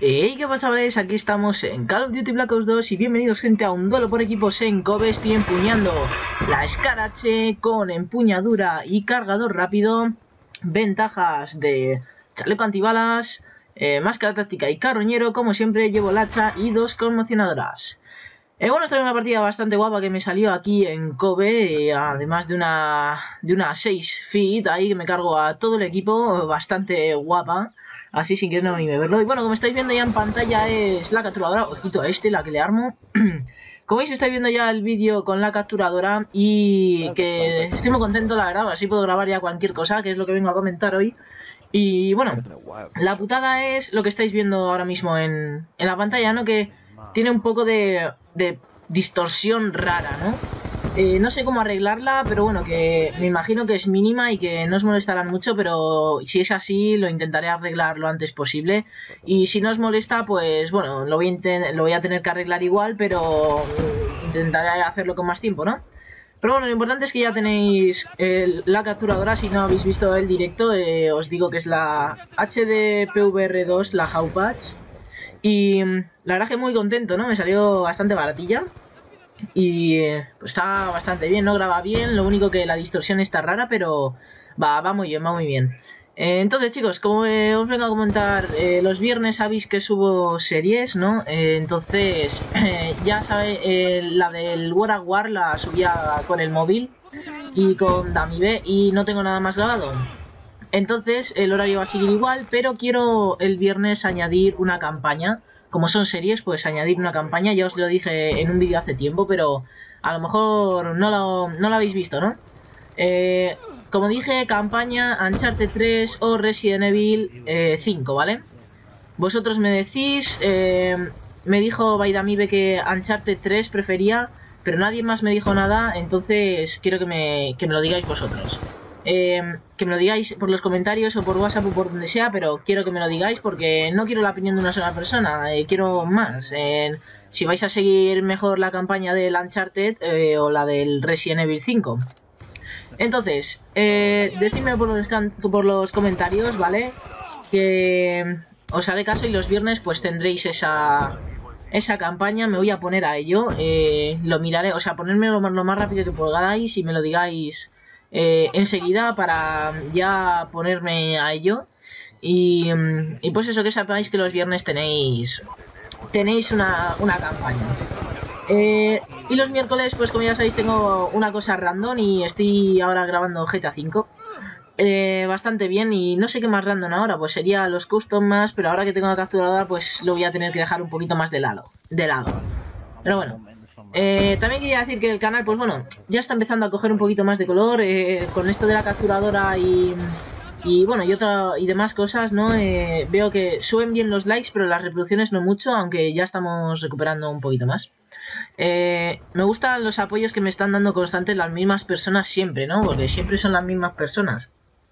Hey, ¿qué pasa, chavales? Aquí estamos en Call of Duty Black Ops 2 y bienvenidos, gente, a un duelo por equipos en Kobe. Estoy empuñando la Scar H con empuñadura y cargador rápido. Ventajas de chaleco antibalas, máscara táctica y carroñero. Como siempre, llevo el hacha y dos conmocionadoras. Bueno, esta es una partida bastante guapa que me salió aquí en Kobe, además de una 6 feet ahí que me cargo a todo el equipo, bastante guapa. Así sin querer ni verlo. Y bueno, como estáis viendo ya en pantalla es la capturadora. Ojito a la que le armo. Como veis, estáis viendo ya el vídeo con la capturadora. Y que estoy muy contento, la verdad. Así puedo grabar ya cualquier cosa, que es lo que vengo a comentar hoy. Y bueno, la putada es lo que estáis viendo ahora mismo en la pantalla, ¿no? Que tiene un poco de distorsión rara, ¿no? No sé cómo arreglarla, pero bueno, que me imagino que es mínima y que no os molestarán mucho, pero si es así, lo intentaré arreglar lo antes posible. Y si no os molesta, pues bueno, lo voy a tener que arreglar igual, pero intentaré hacerlo con más tiempo, ¿no? Pero bueno, lo importante es que ya tenéis la capturadora. Si no habéis visto el directo, os digo que es la HDPVR2, la Howpatch. Y la verdad que muy contento, ¿no? Me salió bastante baratilla. Y pues está bastante bien, ¿no? Graba bien, lo único que la distorsión está rara, pero va muy bien, va muy bien. Entonces, chicos, como os vengo a comentar, los viernes sabéis que subo series, ¿no? Entonces, ya sabéis, la del War at War la subía con el móvil y con Damibe y no tengo nada más grabado. Entonces, el horario va a seguir igual, pero quiero el viernes añadir una campaña. Como son series, pues añadir una campaña. Ya os lo dije en un vídeo hace tiempo, pero a lo mejor no lo habéis visto, ¿no? Como dije, campaña Uncharted 3 o Resident Evil 5, ¿vale? Vosotros me decís, me dijo Baidamibe que Uncharted 3 prefería, pero nadie más me dijo nada, entonces quiero que me lo digáis vosotros. Que me lo digáis por los comentarios o por WhatsApp o por donde sea, pero quiero que me lo digáis porque no quiero la opinión de una sola persona, quiero más. Si vais a seguir mejor la campaña del Uncharted o la del Resident Evil 5. Entonces, decidme por los comentarios, ¿vale? Que os haré caso y los viernes pues tendréis esa campaña. Me voy a poner a ello, lo miraré, o sea, ponedme lo más rápido que podáis y me lo digáis enseguida para ya ponerme a ello. Y pues eso, que sepáis que los viernes tenéis una campaña. Y los miércoles, pues como ya sabéis, tengo una cosa random y estoy ahora grabando GTA V. Bastante bien, y no sé qué más random ahora, pues sería los custom más, pero ahora que tengo la capturadora pues lo voy a tener que dejar un poquito más de lado. Pero bueno, también quería decir que el canal, pues bueno, ya está empezando a coger un poquito más de color con esto de la capturadora y bueno, y demás cosas, ¿no? Veo que suben bien los likes, pero las reproducciones no mucho, aunque ya estamos recuperando un poquito más. Me gustan los apoyos que me están dando constantes las mismas personas siempre, ¿no? Porque siempre son las mismas personas.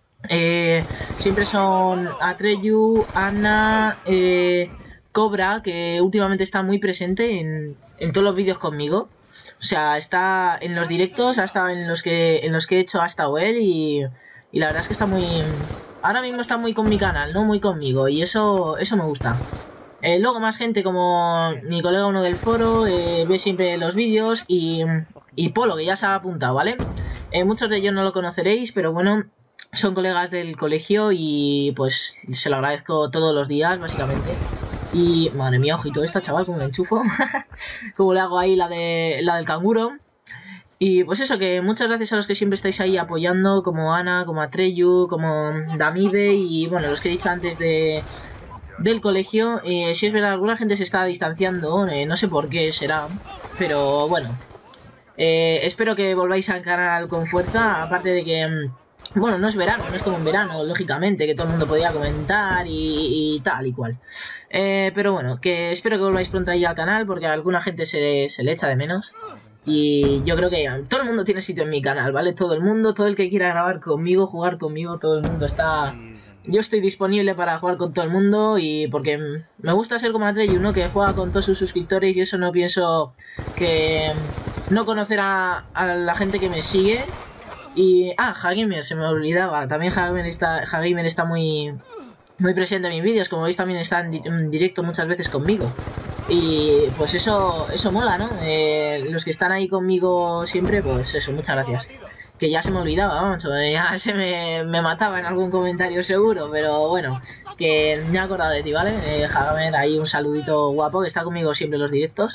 Siempre son Atreyu, Ana, Cobra, que últimamente está muy presente en todos los vídeos conmigo. O sea, está en los directos, ha estado en los que he hecho, ha estado él y la verdad es que está muy... Ahora mismo está muy con mi canal, ¿no? Muy conmigo, y eso me gusta. Luego más gente como mi colega uno del foro, ve siempre los vídeos y Polo, que ya se ha apuntado, ¿vale? Muchos de ellos no lo conoceréis, pero bueno, son colegas del colegio y pues se lo agradezco todos los días, básicamente. Y madre mía, ojito esta, chaval, como me enchufo. Como le hago ahí la del canguro. Y pues eso, que muchas gracias a los que siempre estáis ahí apoyando, como Ana, como Atreyu, como Damibe y bueno, los que he dicho antes del colegio. Si es verdad, alguna gente se está distanciando, no sé por qué será, pero bueno, espero que volváis al canal con fuerza, aparte de que bueno, no es verano, no es como en verano, lógicamente, que todo el mundo podía comentar y tal y cual. Pero bueno, que espero que volváis pronto ahí al canal, porque a alguna gente se le echa de menos. Y yo creo que todo el mundo tiene sitio en mi canal, ¿vale? Todo el mundo, todo el que quiera grabar conmigo, jugar conmigo, todo el mundo está... Yo estoy disponible para jugar con todo el mundo y porque me gusta ser como Atreyu, ¿no? Que juega con todos sus suscriptores y eso no pienso que no conocer a la gente que me sigue. Y... Hagamer, se me olvidaba. También Hagamer está muy muy presente en mis vídeos. Como veis, también está en directo muchas veces conmigo. Y pues eso mola, ¿no? Los que están ahí conmigo siempre, pues eso, muchas gracias. Que ya se me olvidaba, vamos, ya se me mataba en algún comentario seguro, pero bueno, que me he acordado de ti, ¿vale? Jagamer, ahí un saludito guapo, que está conmigo siempre en los directos.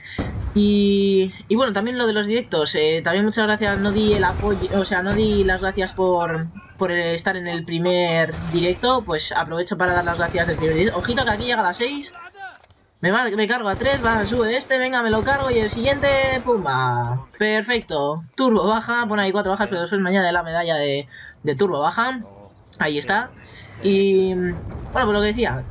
Y bueno, también lo de los directos, también muchas gracias, no di el apoyo, o sea, no di las gracias por estar en el primer directo, pues aprovecho para dar las gracias del primer directo. Ojito que aquí llega a las 6. Me cargo a 3, va, sube este, venga, me lo cargo y el siguiente, pumba. Perfecto. Turbo baja, pone ahí 4 bajas, pero después me añade la medalla de turbo baja. Ahí está. Y bueno, pues lo que decía,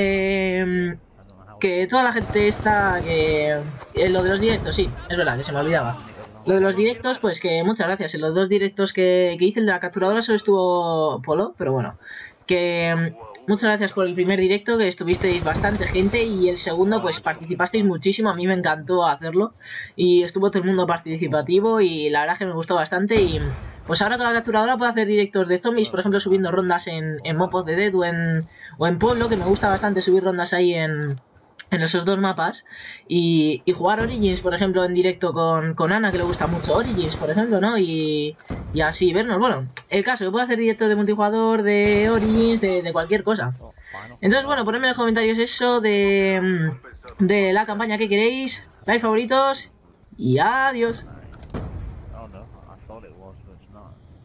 que toda la gente está, que lo de los directos, sí, es verdad, que se me olvidaba. Lo de los directos, pues que muchas gracias. En los 2 directos que hice, el de la capturadora solo estuvo Polo, pero bueno, que muchas gracias por el primer directo, que estuvisteis bastante gente, y el segundo pues participasteis muchísimo, a mí me encantó hacerlo y estuvo todo el mundo participativo y la verdad que me gustó bastante. Y pues ahora con la capturadora puedo hacer directos de zombies, por ejemplo subiendo rondas en Mopos de Dead o en Pueblo, que me gusta bastante subir rondas ahí en esos 2 mapas y jugar Origins, por ejemplo, en directo con Ana, que le gusta mucho Origins, por ejemplo, ¿no? Y así vernos. Bueno, el caso, que puedo hacer directos de multijugador, de Origins, de cualquier cosa. Entonces, bueno, ponedme en los comentarios eso de la campaña que queréis, like, favoritos y adiós.